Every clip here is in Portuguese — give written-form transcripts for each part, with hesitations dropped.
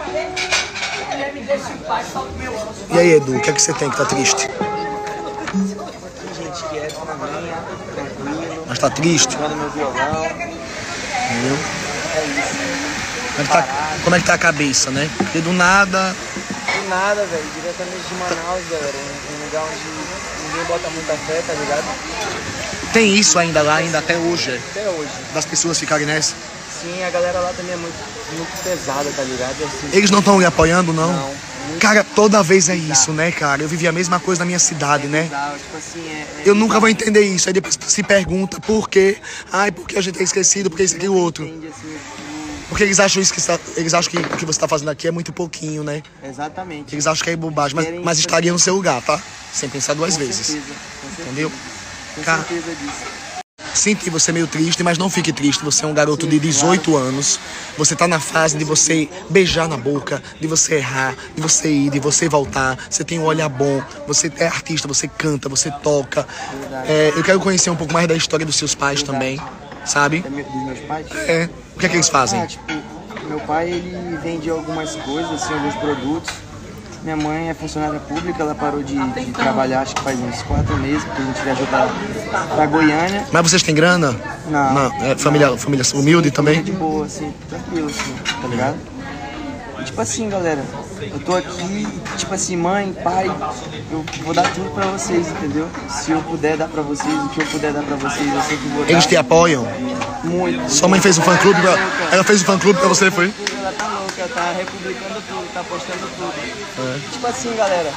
E aí, Edu, o que é que você tem que tá triste? Gente quieta na minha, tranquilo. Mas tá triste? Tocando meu violão. Entendeu? É isso. Como é que tá a cabeça, né? Porque do nada... Do nada, velho. Diretamente de Manaus, galera. Um lugar onde ninguém bota muita fé, tá ligado? Tem isso ainda lá, ainda até hoje, Até hoje. das pessoas ficarem nessa? Sim, a galera lá também é muito pesada, tá ligado? Assim, Eles não estão lhe apoiando, não? não. Cara, toda vez é isso, né, cara? Eu vivi a mesma coisa na minha cidade, né? Bizarro, tipo assim, Eu nunca vou entender isso. Aí depois se pergunta por quê. Ai, porque a gente é esquecido, porque isso aqui e o outro. entende, assim, Porque eles acham isso eles acham que o que você tá fazendo aqui é muito pouquinho, né? exatamente. Eles acham que é bobagem, mas estaria no seu lugar, tá? Sem pensar duas vezes. Com certeza. Entendeu? Com Cara, certeza disso. sinto você meio triste, mas não fique triste. Você é um garoto de 18 anos. Você tá na fase de você beijar na boca, de você errar, de você ir, de você voltar. Você tem um olhar bom, você é artista, você canta, você toca. Eu quero conhecer um pouco mais da história dos seus pais também, sabe? Dos meus pais? É. O que é que eles fazem? Tipo, meu pai, ele vende algumas coisas, assim, alguns produtos. Minha mãe é funcionária pública, ela parou de trabalhar, acho que faz uns 4 meses, porque a gente viajou pra Goiânia. Mas vocês têm grana? Não. É família humilde também? De boa, assim, tranquilo, assim, tá ligado? E, tipo assim, galera, eu tô aqui, tipo assim, mãe, pai, eu vou dar tudo pra vocês, entendeu? Se eu puder dar pra vocês, o que eu puder dar pra vocês, eu sei que vou dar. Eles te apoiam? Muito. Sua mãe fez um fã-clube ela fez um fã-clube pra você, foi? Ela tá louca, tá republicando tudo, tá postando tudo. Tipo assim, galera,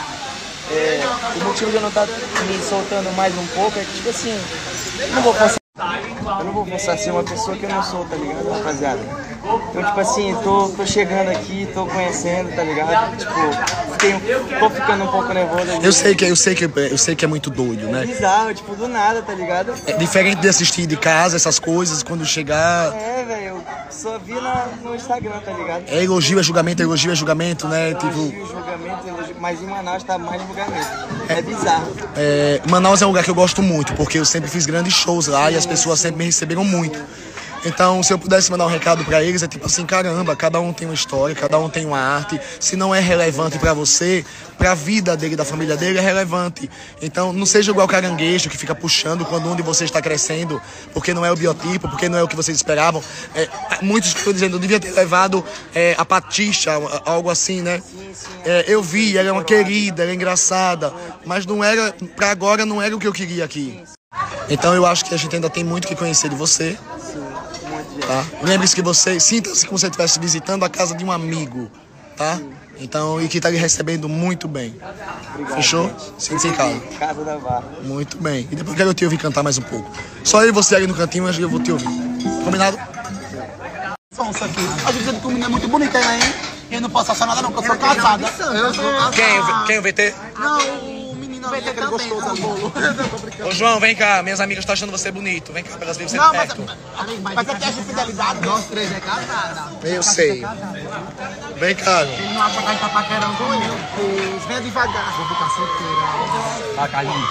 o motivo de eu não estar me soltando mais um pouco é que, tipo assim, eu não vou forçar a ser uma pessoa que eu não sou, tá ligado, rapaziada? Então, tipo assim, tô chegando aqui, tô conhecendo, tá ligado? Tipo, tô ficando um pouco nervoso. Eu sei que é muito doido, né? É bizarro, tipo, do nada, tá ligado? É diferente de assistir de casa essas coisas, quando chegar... É, velho, eu só vi no Instagram, tá ligado? É elogio, é julgamento, né? Tipo... Elogio, julgamento, mas em Manaus tá mais julgamento. É bizarro. Manaus é um lugar que eu gosto muito, porque eu sempre fiz grandes shows lá e as pessoas sempre me receberam muito. Então, se eu pudesse mandar um recado pra eles, é tipo assim, caramba, cada um tem uma história, cada um tem uma arte. Se não é relevante pra você, pra vida dele, da família dele, é relevante. Então, não seja igual caranguejo que fica puxando quando um de vocês está crescendo, porque não é o biotipo, porque não é o que vocês esperavam. Muitos estão dizendo, eu devia ter levado a Patixa, algo assim, né? Eu vi, ela é uma querida, ela é engraçada, mas não era, pra agora não era o que eu queria aqui. Então, eu acho que a gente ainda tem muito que conhecer de você. Tá? Lembre-se que sinta-se como se você estivesse visitando a casa de um amigo, tá? Então, e que tá lhe recebendo muito bem. Obrigado, fechou? Sinta-se em casa. Casa da Barra. Muito bem. E depois eu quero te ouvir cantar mais um pouco. Só eu e você ali no cantinho, mas eu vou te ouvir. Combinado? Sonsa aqui. A gente que o menino é muito bonita, né, hein? Eu não posso achar nada não, porque eu sou casada. Eu sou casada. Quem é o VT? Não, o menino ali, aquele gostoso ali. Ô, João, vem cá. Minhas amigas estão achando você bonito. Vem cá, pra elas verem você Não, perto. mas é teste de fidelidade. Nós três é casada. Eu sei. Vem cá. Ele não acha que a gente tá paquerando eu. Venha devagar. Vou ficar solteira. Tá, Carlinhos.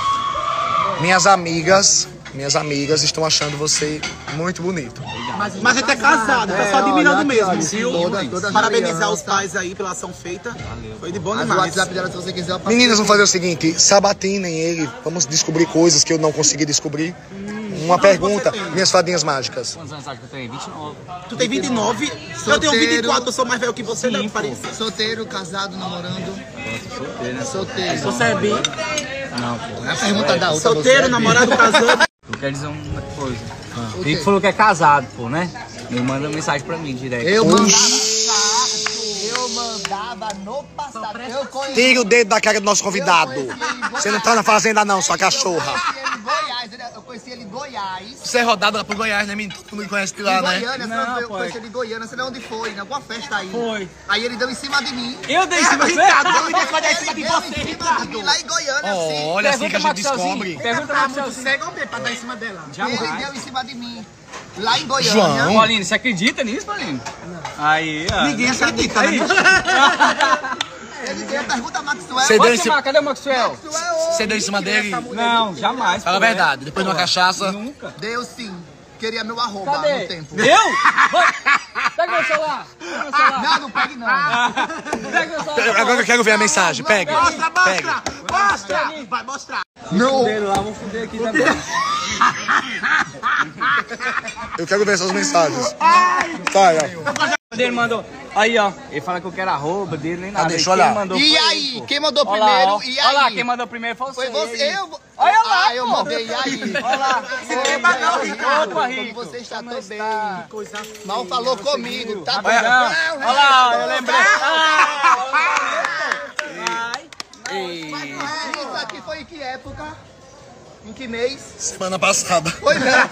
Minhas amigas estão achando você muito bonito. Mas a gente é casado, tá só admirando mesmo, viu? Todas Parabenizar os pais aí pela ação feita. Foi de bom As demais. WhatsApp dela, se você quiser, eu passo. Meninas, vamos fazer o seguinte, sabatinem ele, vamos descobrir coisas que eu não consegui descobrir. Uma pergunta, minhas fadinhas mágicas. Quantos anos acha que eu tenho? 29. Tu tem 29, eu tenho 24, eu sou mais velho que você, né? Parece. Solteiro, casado, namorando. Solteiro, né? Solteiro. Você é bi? Não, pô. É a pergunta da outra. Solteiro, namorado, casado. Eu quero dizer uma coisa. O Rico falou que é casado, pô, né? Ele manda mensagem pra mim direto. Eu mandava no passado. Eu conheci Tira o dedo da cara do nosso convidado. Você não tá na fazenda não, sua cachorra. ele em Goiás. Eu conheci ele em Goiás. Você é rodado lá pro Goiás, né, menino? Todo mundo conhece de lá, Em né? Goiânia, Não, eu pô. conheci ele em Goiânia. Você não onde foi? Em alguma festa aí. Foi. Aí ele deu em cima de mim. Eu dei em cima de você? Ricardo, me deixa dar em cima de Ele você, deu em cima de Ricardo. mim lá em Goiânia, assim. Olha assim que a gente descobre. Pergunta Tá pra muito você. cego ou bem pra dar em cima dela? Ele deu em cima de mim. Lá em Goiânia. João. Paulinho, você acredita nisso, Paulinho? Aí, ó. Ninguém acredita, né? Ele deu, pergunta a Maxwell. Você deu em Pode cima, chamar, cadê o Maxwell? você deu em cima dele? Não, jamais. Fala a pô, verdade, depois de uma cachaça. Nunca. Deu sim. queria meu arroba Cadê? no tempo. Eu? Pega meu celular. Pega meu celular. Não, não pegue não. Pega meu celular. Agora eu quero ver a mensagem. Pega. Mostra! Pega. Mostra! Vai mostrar. Não. Lá, vamos fuder aqui também. Eu quero ver essas mensagens. Tá, ó. Ele mandou. Aí, ó. Ele fala que eu quero arroba dele, nem nada. Deixa Aí eu olhar. quem mandou E foi aí? ele, pô. Quem mandou Olha lá, primeiro? ó. E aí? Olha lá, quem mandou primeiro foi você. Foi você. Olha lá, eu pô. mandei. E aí? Olha lá. Esquema não, Ricardo. Opa, Como Rico. você está Como tão bem? está? Mal falou comigo, tá bom? Olha lá, eu lembrei. Isso aqui foi em que época? Em que mês? Semana passada. Foi mesmo.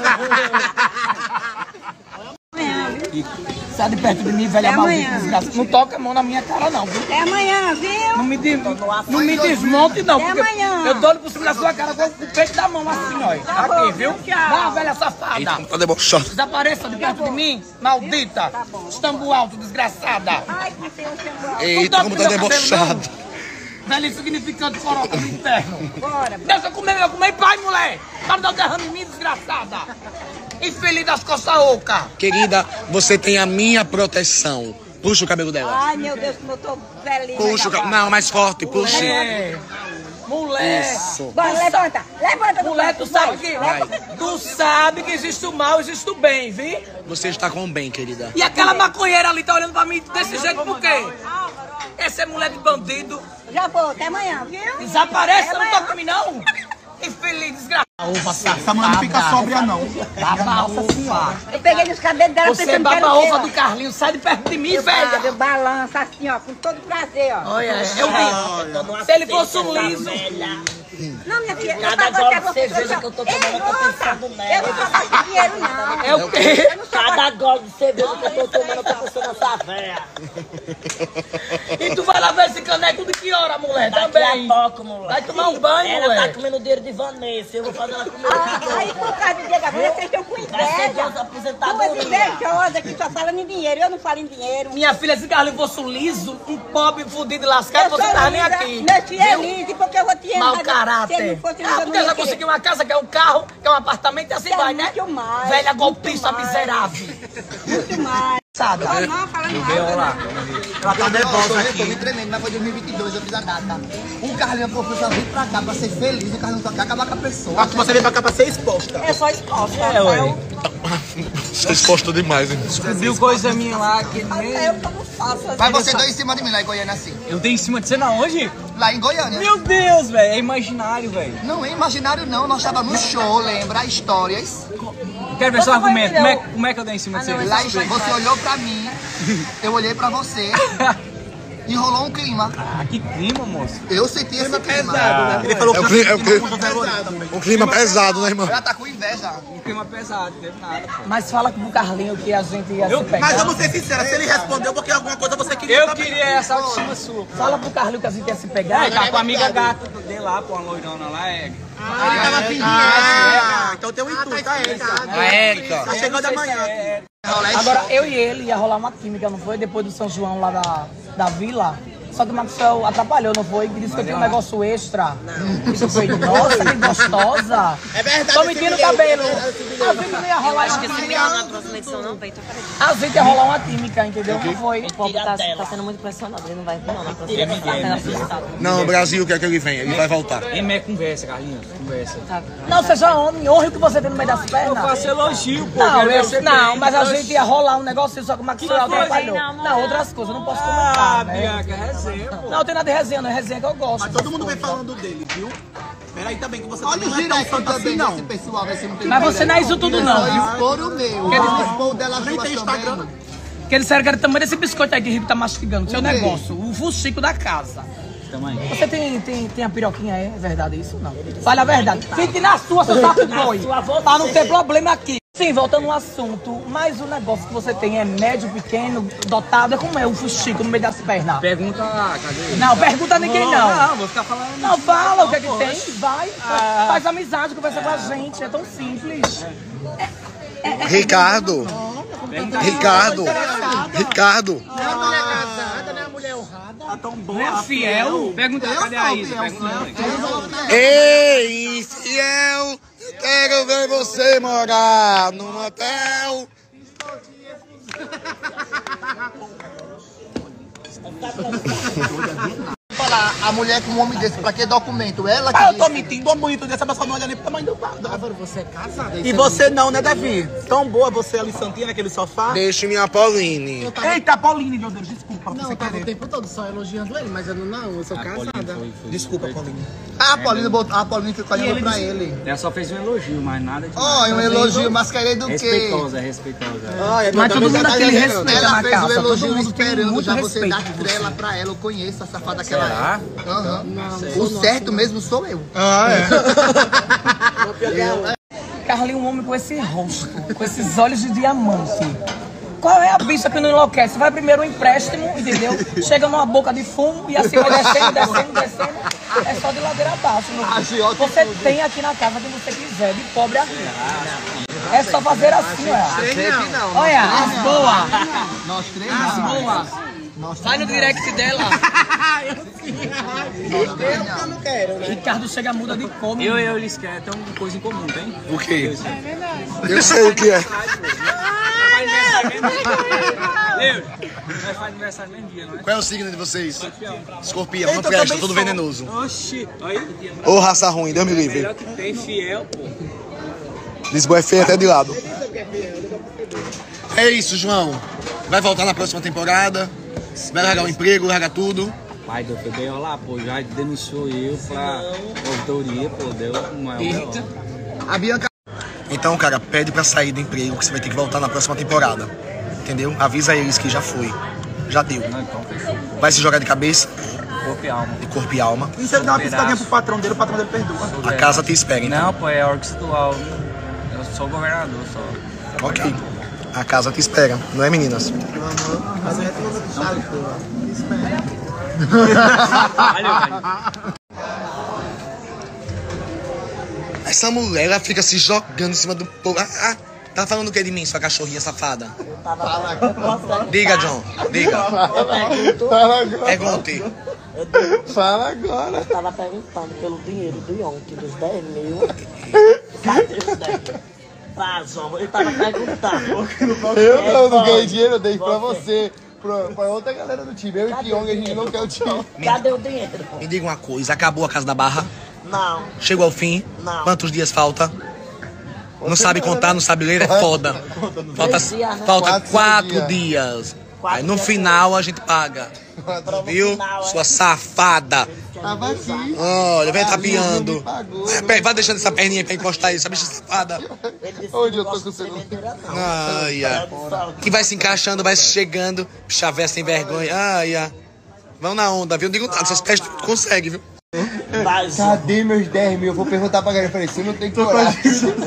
Sai de perto de mim, velha maldita, desgraça. Não toca a mão na minha cara, não, viu? É amanhã, viu? Não me desmonte, não. É Porque amanhã. eu dou por cima da sua cara com o peito da mão assim, ó. Tá Aqui, bom, viu? tchau. Vá, velha safada. Tá debochado. Desapareça de perto de mim, maldita. Tá bom. Estambo alto, desgraçada. Ai, que tem um chambão. Eita, como tá debochado. Velho insignificante coroca do inferno. Bora. Deixa eu comer em paz, mulher. Para dar o derrame em mim, desgraçada. Infeliz das costas ocas. Querida, você tem a minha proteção. Puxa o cabelo dela. Ai, meu Deus, como eu tô velhinha. Puxa o cabelo. Não, mais forte, puxa. Mulher. Isso. Bora, levanta. Levanta do Mulher, quarto, tu sabe vai. que tu sabe que existe o mal, existe o bem, viu? Você está com o bem, querida. E aquela maconheira ali tá olhando pra mim desse jeito por quê? Essa é mulher de bandido. Já vou, até amanhã, viu? Desaparece, Até não amanhã. toca em mim, não. Infeliz, desgraçado. Essa mulher não fica sóbria, não. Nossa senhora. Eu peguei nos cabelos dela Você é pensando que era baba-ova o do quê, Carlinhos, sai de perto de mim, ó. velho. Eu balanço assim, ó, com todo prazer, ó. Olha, eu vi. Se ele fosse um liso. Não, minha filha, Cada eu gole faço de cerveja que eu tô tomando, eu tô pensando nela. Eu não sou fácil de dinheiro, não. É o quê? Eu não sou Cada gole de cerveja que eu tô tomando, eu tô pensando nessa véia. E tu vai lá ver esse caneco de que hora, mulher? Daqui Também. a pouco, moleque. Vai tomar um banho, Ela tá mulher. comendo o dinheiro de Vanessa, eu vou fazer ela comer. Aí, por causa de Diego, agora vocês estão com Vai ser inveja. Deus Duas aposentadoria. invejosas que só falam em dinheiro. Eu não falo em dinheiro. Minha filha, se Carlinhos fosse um liso, um pobre, fudido e lascado, Eu você sou tava nem linda. aqui. Meu filho é liso, porque eu vou te Mau Se caráter. ele não fosse liso, Ah, eu porque não já ia conseguiu querer. uma casa, quer um carro, quer um apartamento e assim Quer vai, né? muito mais, Velha muito golpista mais. miserável. Muito mais. Sabe? Só não, falando Olha lá. Ela tá nervosa aqui. Eu tô me tremendo, mas foi 2022, eu fiz a data. O Carlinhos professor vir pra cá pra ser feliz, o Carlinhos quer acabar com a pessoa. Acho que você veio pra cá pra ser exposta. É só exposta. Você exposto demais, hein? Viu coisa minha lá que Eu como faço. Mas você deu em cima de mim lá em Goiânia assim. eu dei em cima de você na onde? Lá em Goiânia. Meu Deus, velho, é imaginário, velho. Não é imaginário não, nós tava no show, lembra? Histórias. Quero ver seu argumento. Como é que eu dei em cima de você? Lá em, você olhou pra mim, eu olhei pra você e rolou um clima. Ah, que clima, moço. Eu senti esse clima. Ele falou É o que um clima pesado, né, irmão? Ela tá com inveja. Um clima pesado, não teve nada. Mas fala pro Carlinho que a gente ia se pegar. Mas vamos ser sinceros, se ele respondeu porque alguma coisa você queria Eu saber. queria essa autoestima sua. Fala pro Carlinho que a gente ia se pegar. Tá com a amiga gata dele lá, pô, uma loirona lá, é. Ele tava fingindo. Então tem um intuito, é esse. A Érica. Tá chegando amanhã. Agora, eu e ele ia rolar uma química, não foi? Depois do São João lá da vila. Só que o Maxwell atrapalhou, não foi? Disse que eu tinha um negócio extra. Isso foi, nossa, que gostosa. É verdade. Tô mentindo o cabelo. A gente não ia rolar uma química. Na próxima edição não vem, tô acreditando. A gente ia rolar uma química, entendeu? Não foi? O povo tá sendo muito pressionado, ele não vai vir não na próxima edição. Tá sendo assustado. Não, o Brasil quer que ele venha, ele vai voltar. É conversa, Carlinhos, conversa. Não, seja homem, honre o que você tem no meio das pernas. Eu faço elogio, pô. Não, quero eu, ver você não, bem. mas a gente ia rolar um negócio só que o Maxwell atrapalhou. Não, outras coisas, eu não posso comentar, né? Bianca, resenha, pô. Não, tem nada de resenha, não é resenha que eu gosto. Mas todo mundo vem falando dele, viu? Peraí também que você Olha também o não é tão direct santo assim, também não. desse pessoal, vai ser muito Mas você não é isso tudo, não. Só expor o meu. Vamos expor o dela Nem tem Instagram. também. Porque eles disseram que era o tamanho desse biscoito aí que o Rico tá mastigando, seu O quê? negócio, o fuxico da casa. Você tem a piroquinha, é verdade isso? Não. Fale a verdade. Fique na sua, seu saco boi. Pra não ter problema aqui. Sim, voltando ao assunto, mas o negócio que você tem é médio, pequeno, dotado, é como é o fuxico no meio das pernas. Pergunta lá, cadê? Não, pergunta a ninguém não. Não, vou ficar falando. Não, fala o que é que tem, vai, faz amizade, conversa com a gente, é tão simples. Ricardo. Ricardo. Ricardo. Tá tão bom. Não é fiel? Pergunta, cadê a Isa? Pergunta. Ei, infiel. Quero ver você morar num motel. Falar, a mulher com um homem desse, pra que documento? Ela que Ah, eu tô disse. mentindo, bonito dessa pessoa não olha nem pro tamanho do quadro. Você é casada? E você não, né, Davi? Tão boa você ali, santinha, naquele sofá. Deixe minha Pauline. Eita, Pauline, meu Deus, desculpa. Não, você eu tava o querer. tempo todo só elogiando ele, mas eu não, eu sou casada. Desculpa, Pauline. Ah, a Pauline ficou olhando pra ele. Ela só fez um elogio, mas nada de Ó, um elogio, mas querer do quê? respeitosa, respeitosa. Mas todo mundo aquele respeito Ela na fez o casa, todo elogio mundo tem esperando muito já você respeito dar por trela pra ela. Eu conheço a safada que ela Será? é. Aham. O certo mesmo sou eu. Carlinhos, um homem com esse rosto, com esses olhos de diamante. Qual é a bicha que não enlouquece? Vai primeiro o empréstimo, entendeu? Chega numa boca de fumo e assim vai descendo. É só de ladeira abaixo. Você tem aqui na casa quem você quiser, de pobre a rico. É só fazer assim, olha. Olha, as boas. Nós três As não. boas. Vai no direct dela. Eu não quero, né? Ricardo chega, muda de cor. Eu e eles querem ter uma coisa em comum, tem? O quê? Eu sei o que é. Nós faz aniversário mesmo dia, não é? Qual é o signo de vocês? Escorpião, não Eita, eu presta, também tudo sou. venenoso. Oxi, aí, Ô, raça ruim, Deus me livre. melhor que tem, fiel, pô. Lisboa é feia até de lado. É isso, João. Vai voltar na próxima temporada. Vai largar o emprego, larga tudo. Pai do FBO lá, pô, já denunciou eu pra auditoria, pô, deu uma... A Bianca. Então, cara, pede pra sair do emprego que você vai ter que voltar na próxima temporada. Entendeu? Avisa eles que já foi. Já deu. Não, então fechou. Vai se jogar de cabeça, Corpo e alma. de corpo e alma. E se ele der uma piscadinha pro patrão dele, o patrão dele perdoa. A casa te espera, então. Não, pô, é órgão estadual. Eu sou governador, só. Ok. A casa te espera, não é, meninas? Essa mulher, ela fica se jogando em cima do povo. Tá falando o que de mim, sua cachorrinha safada? Diga, John. Diga. Pergunte. Fala agora. Eu tava perguntando pelo dinheiro do ontem, dos 10 mil. Cadê os 10? Ah, João, ele tava perguntando. Eu não ganhei dinheiro, eu dei pra você. Pra outra galera do time. Eu e Kyong, a gente não quer o time. Cadê o dinheiro? Me diga uma coisa, acabou a Casa da Barra? Não. Chegou ao fim? Não. Quantos dias falta? Não sabe contar, não sabe ler, é foda. Falta, Três dias, né? falta 4 4 dias. Quatro Aí no dias final a gente paga. Viu? final, Sua safada. Tava aqui. Olha, vem tapeando. me pagou. Vai deixando essa perninha pra encostar aí, essa bicha safada. Ele disse Onde que eu tô gosta com o de celular? sementeira, não. Ai, ai. Que vai se encaixando, vai chegando. Bicha véia sem vergonha. Ai, ai. Vão na onda, viu? Digo nada, essas pestes tu consegue, viu? Vai, João. Cadê meus 10 mil? Eu vou perguntar pra galera. Eu falei, você não tem coragem.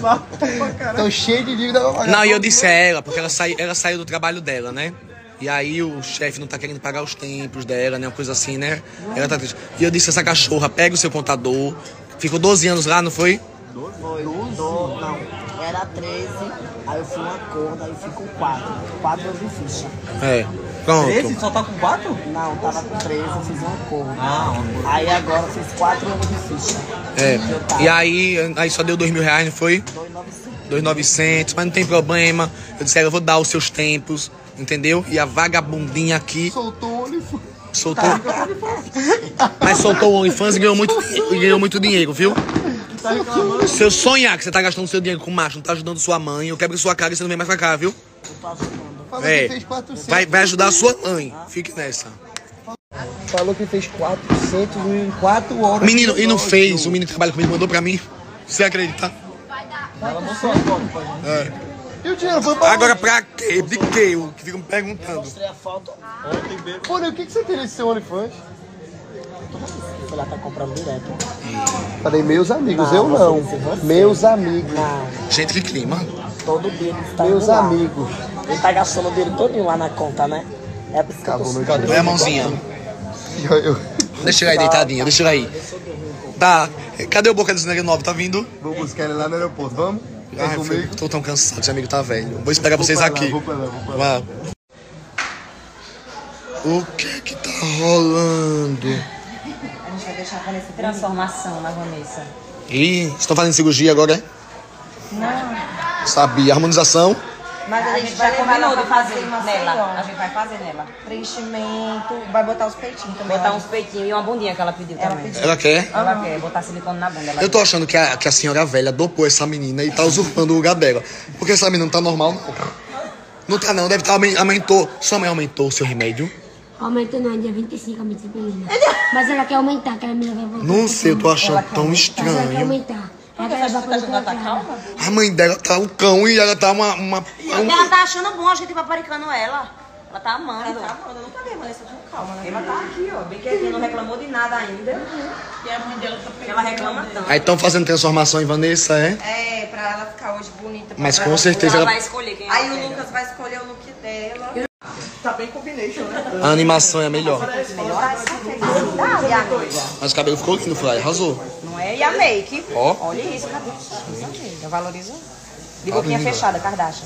Tô cheio de dívida pra pagar. Não, e eu disse a ela, porque ela saiu do trabalho dela, né? E aí o chefe não tá querendo pagar os tempos dela, né? Uma coisa assim, né? Ela tá triste. E eu disse, essa cachorra, pega o seu contador. Ficou 12 anos lá, não foi? Foi, não, era 13, aí eu fui uma corda, aí fico 4. 4 anos de ficha. É. Pronto. Só tá com 4? Não, tava com 13, eu fiz uma corda. Aí agora eu fiz 4 anos de ficha. É. E aí só deu R$2.000, não foi? 2.900. 2.900, mas não tem problema. Eu disse, eu vou dar os seus tempos, entendeu? E a vagabundinha aqui Soltou o OnlyFans. soltou. Mas soltou o OnlyFans e ganhou muito dinheiro, viu? Se eu sonhar que você tá gastando seu dinheiro com macho, não tá ajudando sua mãe, eu quebro sua cara e você não vem mais pra cá, viu? Falou É. que fez 400. Vai ajudar a sua mãe. Fique nessa. Falou que fez 400 em 4 horas. Menino, e não fez, o menino que trabalha comigo mandou pra mim. Você acredita? E o dinheiro foi pra Agora pra quê? De quê? O que ficam me perguntando. Mostrei a foto, Pô, o que você tem nesse seu OnlyFans? fui lá, tá comprando direto. Falei, meus amigos, Não, eu não. você. Meus amigos. Não, Gente, que clima. todo dia ele tá Meus indo lá. amigos. Ele tá gastando o dinheiro todinho lá na conta, né? É por isso que eu tô Acabou meu sentindo. Põe a mãozinha. Eu Deixa ele aí deitadinha, deixa ele aí. Tá. Cadê o Boca do Negro 9? Tá vindo? vou buscar ele lá no aeroporto, vamos? Vai Ai, comigo? tô tão cansado, esse amigo tá velho. Vou esperar vocês aqui. Vou pra lá, vou pra lá. Vá. O que tá rolando? A gente vai deixar a Vanessa transformação na Vanessa. Ih, estão fazendo cirurgia agora, é? Não. Sabia. Harmonização? Mas a gente já combinou de fazer nela. A gente vai fazer nela. Preenchimento, vai botar os peitinhos também. Botar uns peitinhos e uma bundinha que ela pediu também. Ela quer? Ela quer botar silicone na bunda. Eu tô achando que a senhora velha dopou essa menina e tá usurpando o lugar dela. Porque essa menina não tá normal, não. Não tá não, deve estar, aumentou. Sua mãe aumentou o seu remédio? Aumentou não, dia 25 a disciplina. Mas ela quer aumentar, que ela me vai voltar. Não sei, eu tô achando tão Mas ela quer estranho. aumentar. Ela quer levar pra outra calma. A mãe dela tá um cão e ela tá Ela tá achando bom a gente paparicando ela. Ela tá amando. Ela tá amando, eu nunca vi a Vanessa tão calma, né? Ela tá aqui, ó, bem quietinha, não reclamou de nada ainda. E a mãe dela tá pegando. Ela reclama tanto. Aí estão fazendo transformação em Vanessa, é? É, pra ela ficar hoje bonita. Mas pra com ela- certeza Ela ela... vai escolher quem Aí ela o pega. Lucas vai escolher o look dela. Tá bem combination, né? A animação é melhor. Melhor essa felicidade, amiga. Mas o cabelo ficou lindo, Fly, arrasou. Não é? E a make? Ó. Olha isso, cabelo. Eu valorizo. De boquinha linda. fechada, Kardashian.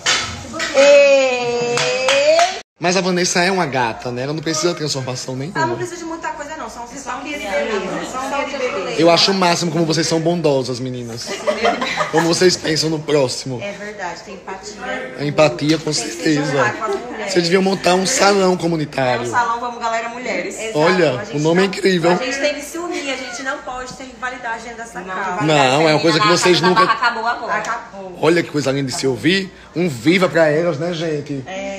Mas a Vanessa é uma gata, né? Ela não precisa de transformação Ela não nenhuma. precisa de muita coisa, não. São querer beleza. São querer beleza. Eu acho o máximo como vocês são bondosas, meninas. Como vocês pensam no próximo. É verdade, tem empatia. A empatia, com Tem que se certeza. juntar com as mulheres. Vocês deviam montar um salão É comunitário. um salão Vamos Galera Mulheres. Exato. Olha, A gente o nome é incrível. A gente tem que se unir, a gente não pode ter rivalidade dentro dessa casa. Não, é uma coisa que vocês nunca... Acabou agora. Acabou. Olha que coisa linda de se ouvir. Um viva pra elas, né, gente?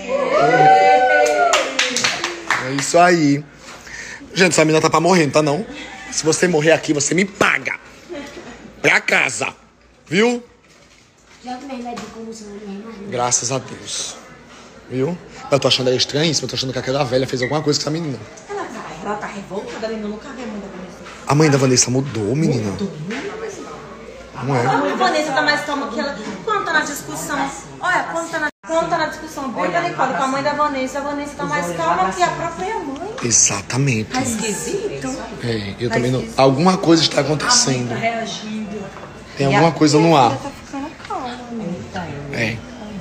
É isso aí. Gente, essa menina tá pra morrer, não tá não? Se você morrer aqui, você me paga. Pra casa. Viu? Já tomei remédio de convulsão, né? Graças a Deus. Viu? Eu tô achando ela estranhíssima. Eu tô achando que aquela velha fez alguma coisa com essa menina. Ela tá revoltada, eu nunca vi a mãe da Vanessa. A mãe da Vanessa mudou, menina. Não é? A Vanessa tá mais calma que ela. Quando tá na discussão. Olha, quando tá na discussão bem delicada com a mãe da Vanessa, a Vanessa tá mais calma que a própria mãe. Exatamente. Tá esquisito. É, eu também não... Alguma coisa está acontecendo. Reagindo. Tem alguma coisa no ar. Tá ficando calma, né? É.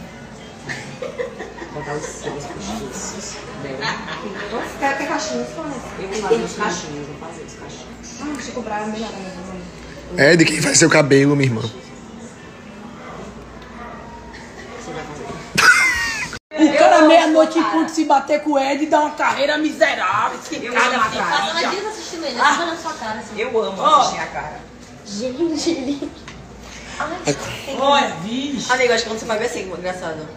Quer cachinhos, Vanessa? Eu vou fazer os cachinhos, vou fazer os cachinhos. Chico Braga, melhor. É, de quem faz seu cabelo, minha irmã. O cara meia-noite em ponto se bater com o Ed e dar uma carreira miserável. Esse cara Passa dias assistindo ele, fica na sua cara. Assim. Eu amo assistir a cara. Gente, ele... olha, vixe. Amigo, acho que quando você vai ver assim, engraçado.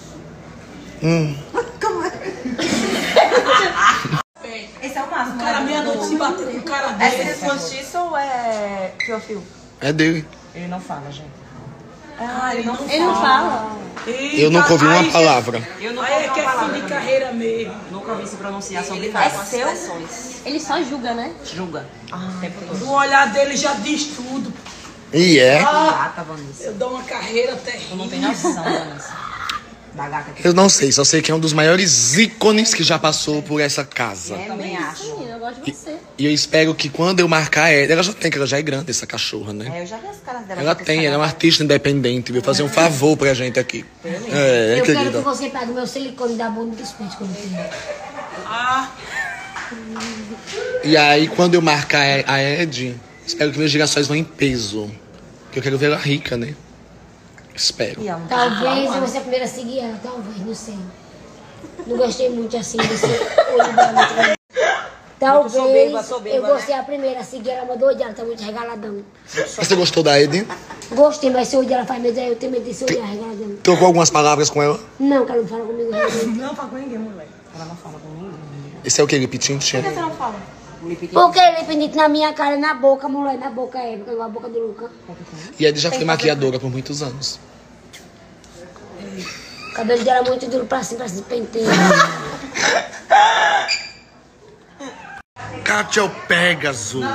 Esse é o máximo. O cara meia-noite se bater com o cara Essa dele. é postiço ou é fio-fio? É dele. Ele não fala, gente. Ah, ele não fala. Eu nunca ouvi uma palavra. Eu nunca Aí ouvi é uma que é fim palavra. de carreira mesmo. Nunca ouvi se pronunciar sobre nada com as seu? expressões. Ele só julga, né? Julga. O tempo todo. O olhar dele já diz tudo. E é. Gata, Vanessa. Eu dou uma carreira Tu não tem terrível. noção, Vanessa. Da gata que Eu não sei, só sei que é um dos maiores ícones que já passou por essa casa. eu também acho. Menina, eu gosto de você. E eu espero que quando eu marcar ela já tem, que ela já é grande, essa cachorra, né? É, eu já vi as caras dela. Ela tem, ela é uma artista independente, veio fazer um favor pra gente aqui. É, Eu quero que querida. você pegue o meu silicone da bunda dos peitos quando tiver. Ah, E aí, quando eu marcar a Ed, espero que meus girassóis vão em peso. Porque eu quero ver ela rica, né? Espero. Talvez eu vou ser a primeira a seguir ela, talvez, não sei. Não gostei muito assim desse olho dela muito grande. Talvez eu vou ser a primeira a seguir ela, mas doida, ela tá muito regaladão. Você gostou da Ed? Gostei, mas se o olho dela faz medo, aí eu tenho medo desse olhar regaladão. Trocou algumas palavras com ela? Não, que ela não fala comigo. não fala com ninguém, mulher. Ela não fala com ninguém. Esse é o que? Lipitinti? Por que você não fala? Porque ele pendente na minha cara, na boca, mulher, na boca é, igual a boca do Luca. E a Ed já foi maquiadora por muitos anos. O cabelo dela é muito duro pra cima, penteio. Cátia Pegasus.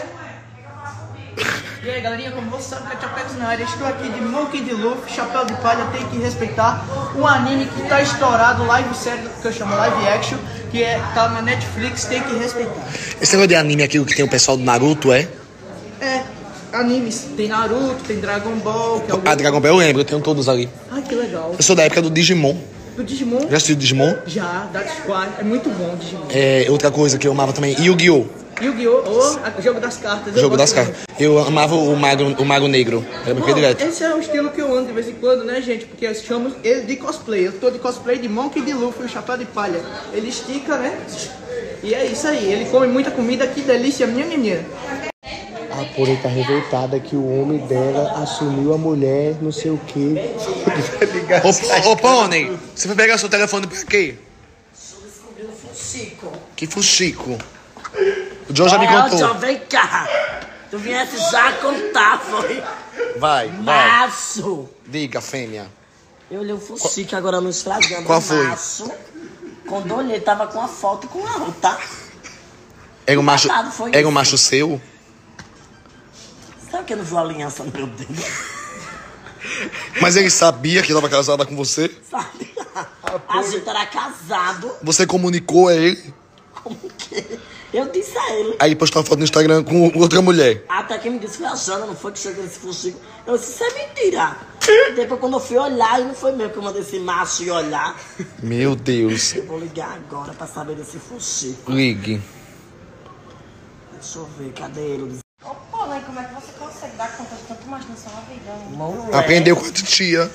E aí, galerinha, como você sabe, Cátia Pegasus na área. Estou aqui de Monkey D. Luffy, Chapéu de Palha, tem que respeitar. Um anime que tá estourado, live série, que eu chamo live action, que tá na Netflix, tem que respeitar. Esse negócio de anime é aquilo que tem o pessoal do Naruto, é? É, animes. Tem Naruto, tem Dragon Ball, que é o... A Dragon Ball eu lembro, eu tenho todos ali. Ai, que legal. Eu sou da época do Digimon. Do Digimon? Já assistiu Digimon? Já, Dark Squad. É muito bom o Digimon. É, outra coisa que eu amava também, Yu-Gi-Oh! Yu-Gi-Oh! O jogo das cartas. O jogo das cartas. Eu amava o Mago Negro. Era meu predileto. Esse é o estilo que eu ando de vez em quando, né, gente? Porque nós chamamos ele de cosplay. Eu tô de cosplay de Monkey D. Luffy, o chapéu de palha. Ele estica, né? E é isso aí. Ele come muita comida, que delícia, minha. A Porém tá revoltada que o homem dela assumiu a mulher, não sei o quê. Ô, Pônei, você foi pegar seu telefone pra quê? Descobriu um fuxico. Que fuxico? O John já me contou. John, vem cá. Tu viesse já contar, foi? Vai. Maço. Diga, fêmea. Eu olhei o fuxico agora no Instagram. Qual foi? Maço. Quando eu olhei, tava com a foto com a outra. Era um macho seu? Sabe que eu não viu a aliança no meu dedo? Mas ele sabia que estava casada com você? Sabe? A gente era casado. Você comunicou a ele? Como que? Eu disse a ele. Aí ele postou uma foto no Instagram com outra mulher. Até quem me disse foi a Jana, não foi que chegou nesse fuxico. Eu disse, isso é mentira. Depois quando eu fui olhar, não foi mesmo que eu mandei esse macho ir olhar. Meu Deus. Eu vou ligar agora pra saber desse fuxico. Ligue. Deixa eu ver, cadê ele? Ô, Pônei, como é que você consegue dar conta de tanto macho na sua vida? Aprendeu com a titia.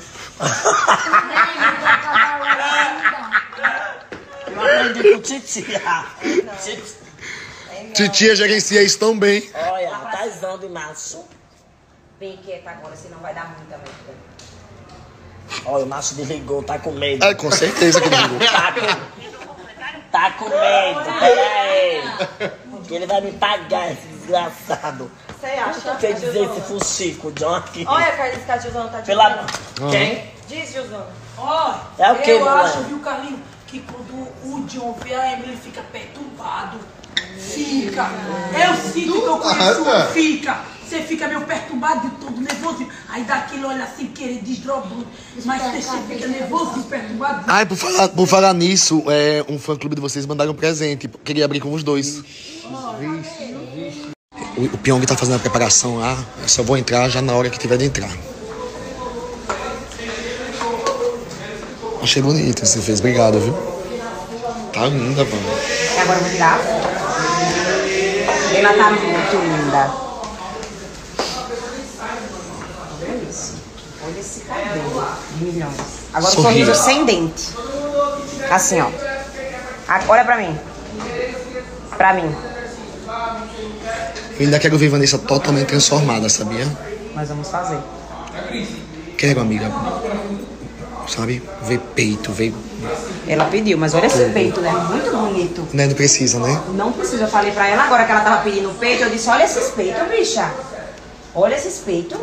Eu aprendi com titia. Titia gerencia isso tão bem. Olha, taizão de macho. Bem quieta agora, senão vai dar muita merda. Olha, o macho desligou, tá com medo. É, com certeza que desligou. Tá com medo, peraí. Que ele vai me pagar, esse desgraçado. Você acha? O que quer dizer esse fuxico, John, aqui? Olha, Carlinhos, que a Gilzana tá Pela... Quem? Diz, Gilzana. Ó, É o que, eu mulher? acho, viu, Carlinhos, que quando o John vê a Emily, ele fica perturbado. Fica. Eu sinto que eu conheço o fica. Você fica meio perturbado de todo, nervoso. Aí dá aquele olho assim, querer desdrobrando. Mas você fica nervoso e perturbado. Ai, por falar nisso, um fã-clube de vocês mandaram um presente. Queria abrir com os dois. O Pyong tá fazendo a preparação lá. Eu só vou entrar já na hora que tiver de entrar. Achei bonito você fez. Obrigado, viu? Tá linda, mano. E agora eu vou tirar a foto. Ela tá muito linda. Olha isso. Olha esse cabelo. Milhões. Agora o sorriso sem dente. Assim, ó. Olha pra mim. Pra mim. Eu ainda quero ver Vanessa totalmente transformada, sabia? Nós vamos fazer. Quero, amiga. Sabe? Ver peito, ver... Ela pediu, mas olha esse peito, né? Muito bonito. Né? Não precisa, né? Não precisa. Eu falei pra ela agora que ela tava pedindo o peito. Eu disse, olha esses peitos, bicha. Olha esses peitos.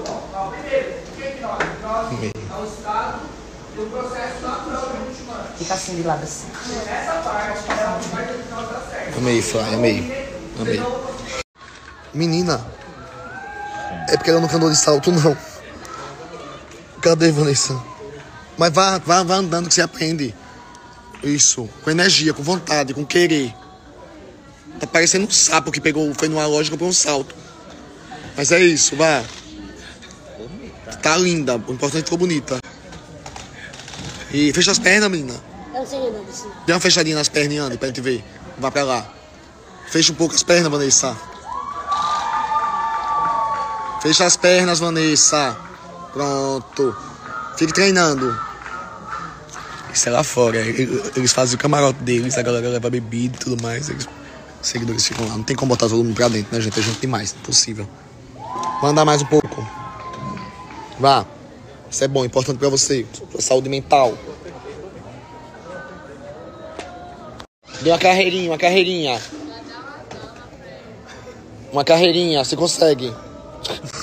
Fica assim de lado assim. Amei, Fly, amei. Amei. Menina, é porque ela não andou de salto, não. Cadê, Vanessa? Mas vá andando que você aprende. Isso, com energia, com vontade, com querer. Tá parecendo um sapo que foi numa loja e comprou um salto. Mas é isso, vá. Tá linda, o importante é que ficou bonita. E fecha as pernas, menina. Eu não sei nada disso. Dê uma fechadinha nas pernas e ande pra gente ver. Vá pra lá. Fecha um pouco as pernas, Vanessa. Fecha as pernas, Vanessa. Pronto. Fique treinando. Isso é lá fora. Eles fazem o camarote deles, a galera leva bebida e tudo mais. Os seguidores ficam lá. Não tem como botar todo mundo pra dentro, né, gente? É gente demais. Impossível. Vou andar mais um pouco. Vá. Isso é bom, importante pra você. Pra saúde mental. Dê uma carreirinha, uma carreirinha. Uma carreirinha, você consegue.